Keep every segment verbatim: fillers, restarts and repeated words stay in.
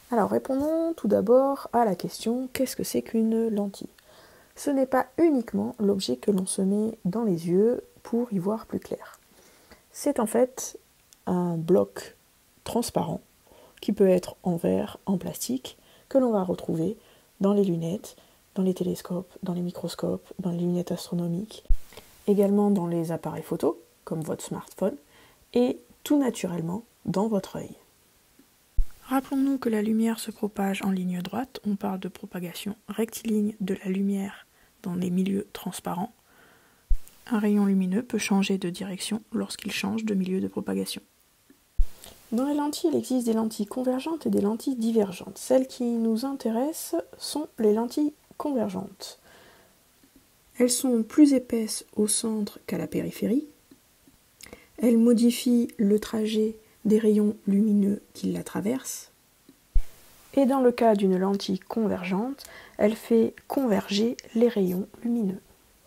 Alors répondons tout d'abord à la question qu'est-ce que c'est qu'une lentille? Ce n'est pas uniquement l'objet que l'on se met dans les yeux pour y voir plus clair. C'est en fait un bloc transparent qui peut être en verre, en plastique, que l'on va retrouver dans les lunettes, dans les télescopes, dans les microscopes, dans les lunettes astronomiques, également dans les appareils photo, comme votre smartphone, et tout naturellement dans votre œil. Rappelons-nous que la lumière se propage en ligne droite, on parle de propagation rectiligne de la lumière dans les milieux transparents. Un rayon lumineux peut changer de direction lorsqu'il change de milieu de propagation. Dans les lentilles, il existe des lentilles convergentes et des lentilles divergentes. Celles qui nous intéressent sont les lentilles convergentes. Elles sont plus épaisses au centre qu'à la périphérie. Elles modifient le trajet des rayons lumineux qui la traversent. Et dans le cas d'une lentille convergente, elle fait converger les rayons lumineux.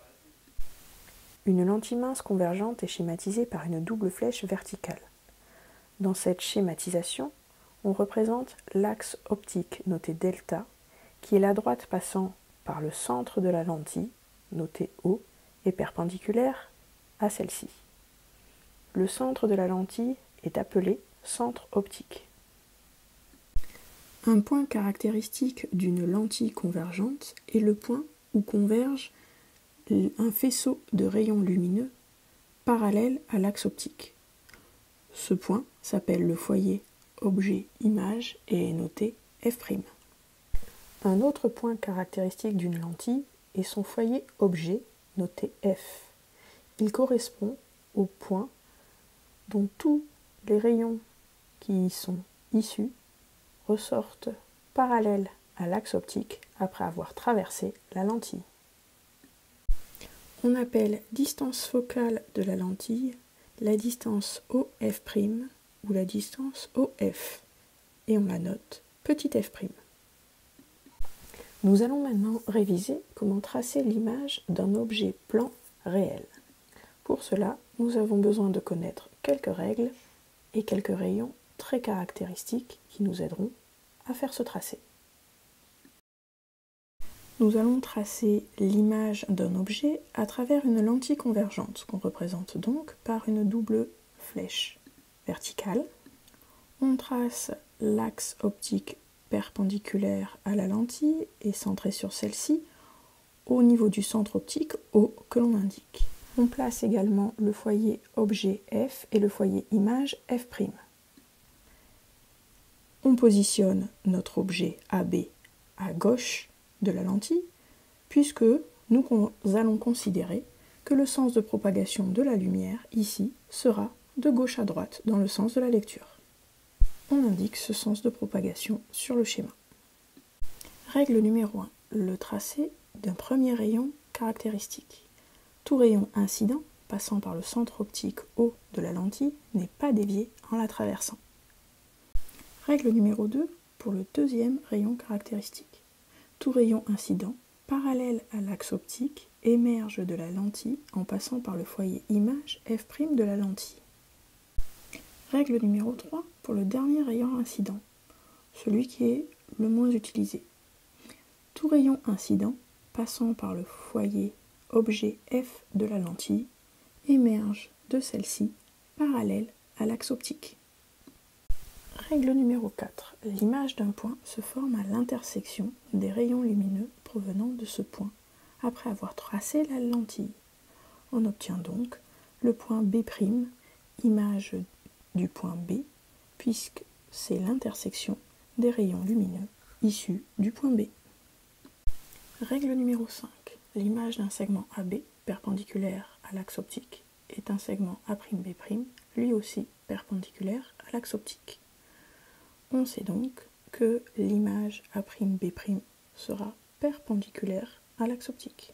Une lentille mince convergente est schématisée par une double flèche verticale. Dans cette schématisation, on représente l'axe optique noté delta, qui est la droite passant par le centre de la lentille, noté O, et perpendiculaire à celle-ci. Le centre de la lentille est appelé centre optique. Un point caractéristique d'une lentille convergente est le point où converge un faisceau de rayons lumineux parallèle à l'axe optique. Ce point s'appelle le foyer objet-image et est noté F'. Un autre point caractéristique d'une lentille est son foyer objet, noté F. Il correspond au point dont tous les rayons qui y sont issus ressortent parallèles à l'axe optique après avoir traversé la lentille. On appelle distance focale de la lentille la distance O F' ou la distance O F, et on la note petit f'. Nous allons maintenant réviser comment tracer l'image d'un objet plan réel. Pour cela, nous avons besoin de connaître quelques règles et quelques rayons très caractéristiques qui nous aideront à faire ce tracé. Nous allons tracer l'image d'un objet à travers une lentille convergente, qu'on représente donc par une double flèche verticale. On trace l'axe optique perpendiculaire à la lentille et centré sur celle-ci, au niveau du centre optique O que l'on indique. On place également le foyer objet F et le foyer image F'. On positionne notre objet A B à gauche de la lentille, puisque nous allons considérer que le sens de propagation de la lumière, ici, sera de gauche à droite, dans le sens de la lecture. On indique ce sens de propagation sur le schéma. Règle numéro un. Le tracé d'un premier rayon caractéristique. Tout rayon incident, passant par le centre optique O de la lentille, n'est pas dévié en la traversant. Règle numéro deux. Pour le deuxième rayon caractéristique. Tout rayon incident, parallèle à l'axe optique, émerge de la lentille en passant par le foyer image F' de la lentille. Règle numéro trois, pour le dernier rayon incident, celui qui est le moins utilisé. Tout rayon incident, passant par le foyer objet F de la lentille, émerge de celle-ci, parallèle à l'axe optique. Règle numéro quatre. L'image d'un point se forme à l'intersection des rayons lumineux provenant de ce point, après avoir tracé la lentille. On obtient donc le point B', image du point B, puisque c'est l'intersection des rayons lumineux issus du point B. Règle numéro cinq. L'image d'un segment A B, perpendiculaire à l'axe optique, est un segment A'B', lui aussi perpendiculaire à l'axe optique. On sait donc que l'image A'B' sera perpendiculaire à l'axe optique.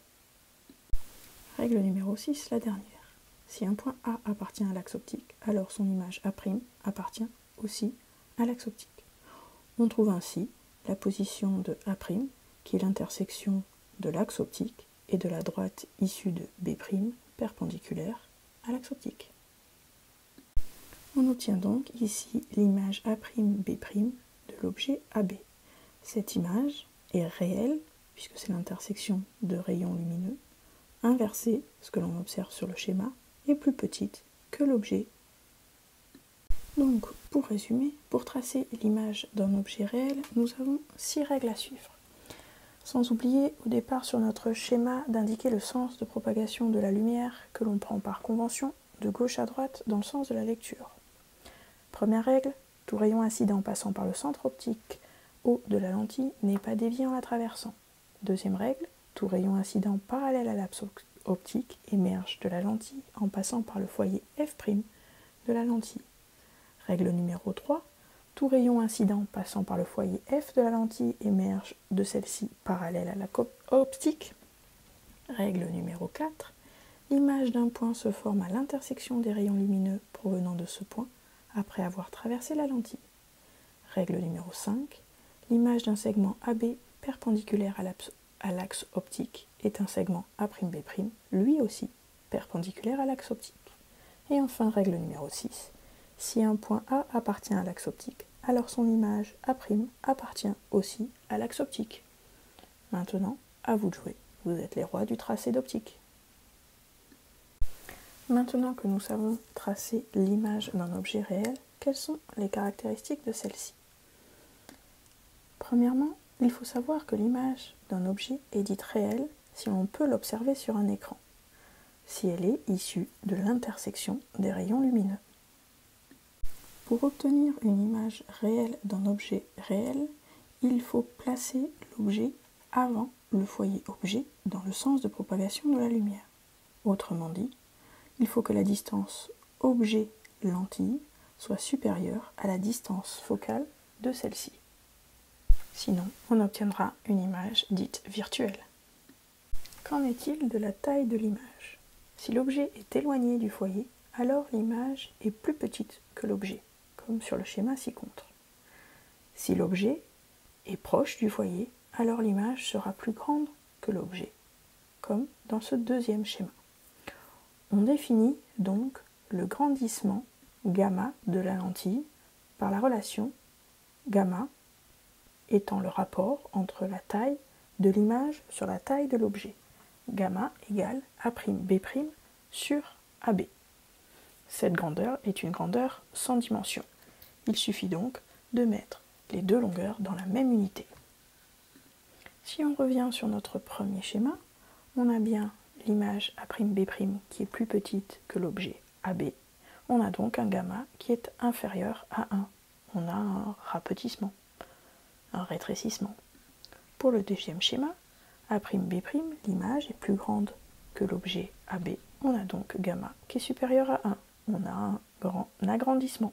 Règle numéro six, la dernière. Si un point A appartient à l'axe optique, alors son image A' appartient aussi à l'axe optique. On trouve ainsi la position de A', qui est l'intersection de l'axe optique, et de la droite issue de B', perpendiculaire à l'axe optique. On obtient donc ici l'image A'B' de de l'objet A B. Cette image est réelle, puisque c'est l'intersection de rayons lumineux. Inversée, ce que l'on observe sur le schéma, est plus petite que l'objet. Donc, pour résumer, pour tracer l'image d'un objet réel, nous avons six règles à suivre. Sans oublier au départ sur notre schéma d'indiquer le sens de propagation de la lumière que l'on prend par convention de gauche à droite dans le sens de la lecture. Première règle, tout rayon incident passant par le centre optique haut de la lentille n'est pas dévié en la traversant. Deuxième règle, tout rayon incident parallèle à l'axe optique émerge de la lentille en passant par le foyer F' de la lentille. Règle numéro trois, tout rayon incident passant par le foyer F de la lentille émerge de celle-ci parallèle à la optique. Règle numéro quatre, l'image d'un point se forme à l'intersection des rayons lumineux provenant de ce point après avoir traversé la lentille. Règle numéro cinq, l'image d'un segment A B perpendiculaire à l'axe optique est un segment A'B', lui aussi perpendiculaire à l'axe optique. Et enfin, règle numéro six, si un point A appartient à l'axe optique, alors son image A' appartient aussi à l'axe optique. Maintenant, à vous de jouer, vous êtes les rois du tracé d'optique. Maintenant que nous savons tracer l'image d'un objet réel, quelles sont les caractéristiques de celle-ci? Premièrement, il faut savoir que l'image d'un objet est dite réelle si on peut l'observer sur un écran, si elle est issue de l'intersection des rayons lumineux. Pour obtenir une image réelle d'un objet réel, il faut placer l'objet avant le foyer objet dans le sens de propagation de la lumière. Autrement dit, il faut que la distance objet-lentille soit supérieure à la distance focale de celle-ci. Sinon, on obtiendra une image dite virtuelle. Qu'en est-il de la taille de l'image? Si l'objet est éloigné du foyer, alors l'image est plus petite que l'objet, comme sur le schéma ci-contre. Si l'objet est proche du foyer, alors l'image sera plus grande que l'objet, comme dans ce deuxième schéma. On définit donc le grandissement gamma de la lentille par la relation gamma étant le rapport entre la taille de l'image sur la taille de l'objet. Gamma égale A'B' sur A B. Cette grandeur est une grandeur sans dimension. Il suffit donc de mettre les deux longueurs dans la même unité. Si on revient sur notre premier schéma, on a bien l'image A'B' qui est plus petite que l'objet A B. On a donc un gamma qui est inférieur à un. On a un rapetissement, un rétrécissement. Pour le deuxième schéma, A'B', l'image est plus grande que l'objet A B. On a donc gamma qui est supérieur à un. On a un grand agrandissement.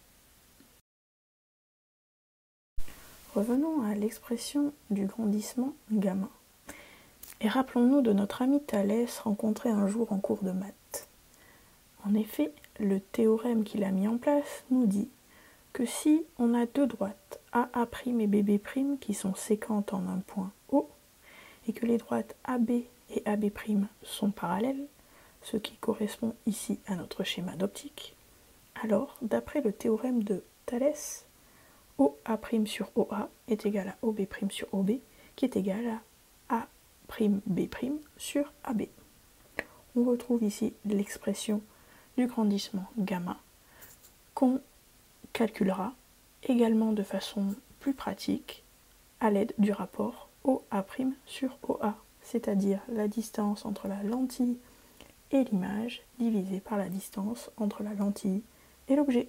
Revenons à l'expression du grandissement gamma. Et rappelons-nous de notre ami Thalès rencontré un jour en cours de maths. En effet, le théorème qu'il a mis en place nous dit que si on a deux droites A A' et B B' qui sont séquentes en un point O, et que les droites A B et A B' sont parallèles, ce qui correspond ici à notre schéma d'optique, alors, d'après le théorème de Thalès, O A' sur O A est égal à O B' sur O B, qui est égal à A'B' sur A B. On retrouve ici l'expression du grandissement gamma, qu'on calculera également de façon plus pratique à l'aide du rapport O A' sur O A, c'est-à-dire la distance entre la lentille et l'image divisée par la distance entre la lentille et l'objet,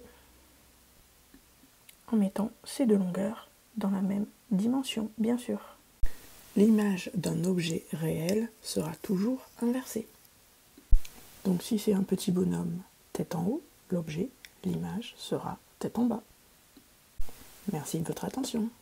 en mettant ces deux longueurs dans la même dimension, bien sûr. L'image d'un objet réel sera toujours inversée. Donc si c'est un petit bonhomme tête en haut, l'objet, l'image sera tête en bas. Merci de votre attention.